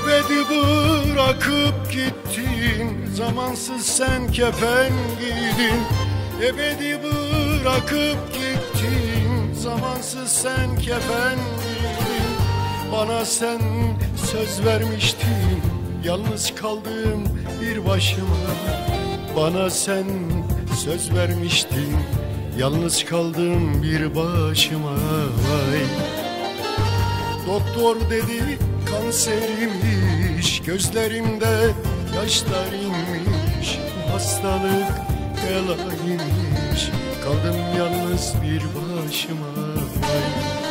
Ebedi bırakıp gittin, zamansız sen kefen giydin. Ebedi bırakıp gittin, zamansız sen kefen giydin. Bana sen söz vermiştin, yalnız kaldım bir başıma. Bana sen söz vermiştin, yalnız kaldım bir başıma. Vay. Doktor dedi kanseriymiş, gözlerimde yaşlar inmiş. Bu hastalık belaymış, kaldım yalnız bir başıma. Vay.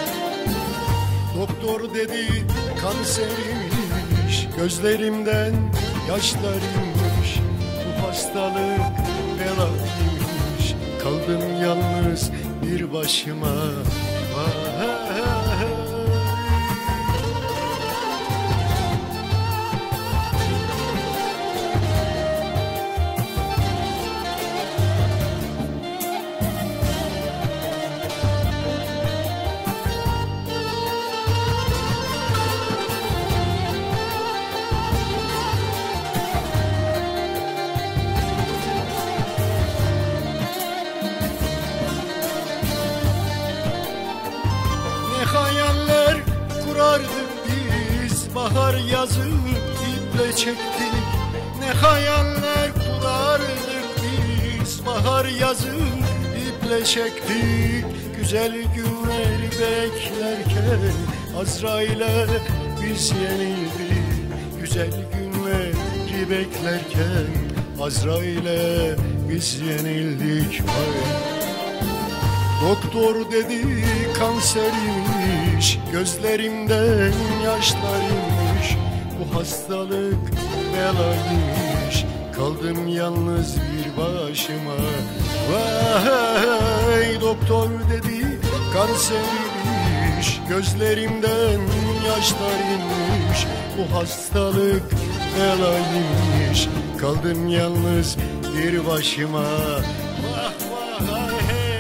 Doktor dedi kanseriymiş, gözlerimden yaşlar inmiş. Bu hastalık belaymış, kaldım yalnız bir başıma. Vay. Hayaller kurardık biz, bahar yazı iple çektik. Ne hayaller kurardık biz, bahar yazı iple çektik. Güzel günleri beklerken Azrail'e biz yenildik. Güzel günleri beklerken Azrail'e biz yenildik. Vay. Doktor dedi kanseriymiş, gözlerimden yaşlar inmiş. Bu hastalık belaymış, kaldım yalnız bir başıma. Vay. Doktor dedi kanseriymiş, gözlerimden yaşlar inmiş. Bu hastalık belaymış, kaldım yalnız bir başıma. Vah vah.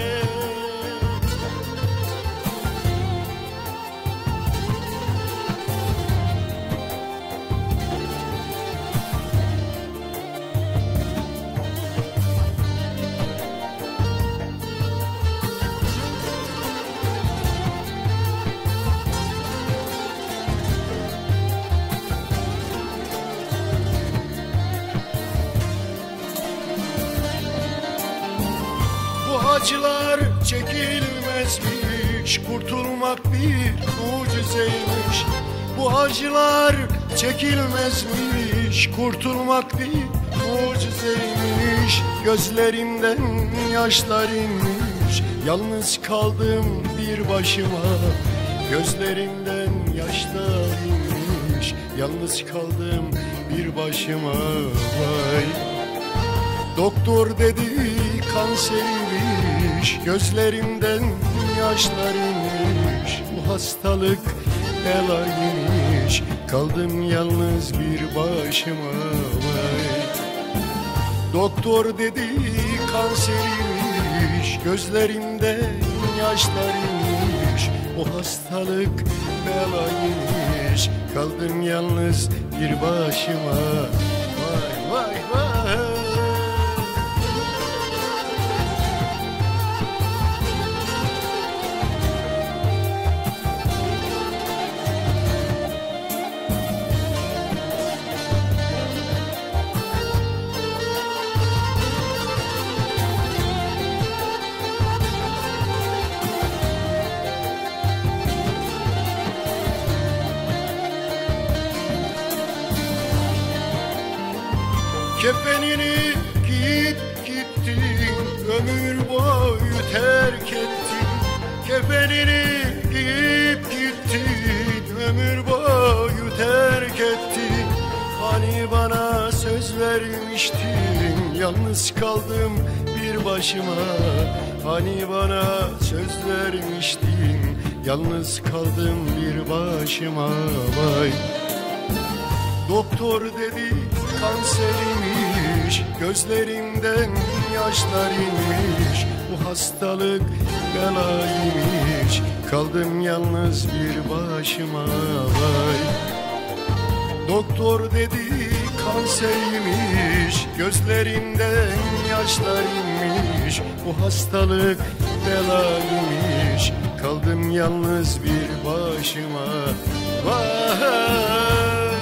Acılar çekilmezmiş, kurtulmak bir mucizeymiş. Bu acılar çekilmezmiş, kurtulmak bir mucizeymiş. Gözlerimden yaşlar inmiş, yalnız kaldım bir başıma. Gözlerimden yaşlar inmiş, yalnız kaldım bir başıma. Vay. Doktor dedi kanseriymiş, gözlerimden yaşlar inmiş. Bu hastalık belaymış, kaldım yalnız bir başıma. Vay. Doktor dedi kanseriymiş, gözlerimden yaşlar inmiş. Bu hastalık belaymış, kaldım yalnız bir başıma. Vay vay vay. Kefenini giyip gittin, ömür boyu terk ettin. Kefenini giyip gittin, ömür boyu terk ettin. Hani bana söz vermiştin, yalnız kaldım bir başıma. Hani bana söz vermiştin, yalnız kaldım bir başıma. Vay. Doktor dedi kanseriymiş, gözlerimden yaşlar inmiş. Bu hastalık belaymış, kaldım yalnız bir başıma. Vay. Doktor dedi kanseriymiş, gözlerimden yaşlar inmiş. Bu hastalık belaymış, kaldım yalnız bir başıma. Vay!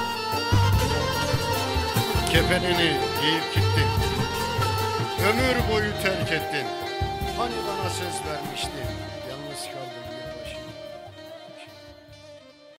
Kefenini giyip gittin, ömür boyu terk ettin. Hani bana söz vermiştin, yalnız kaldım.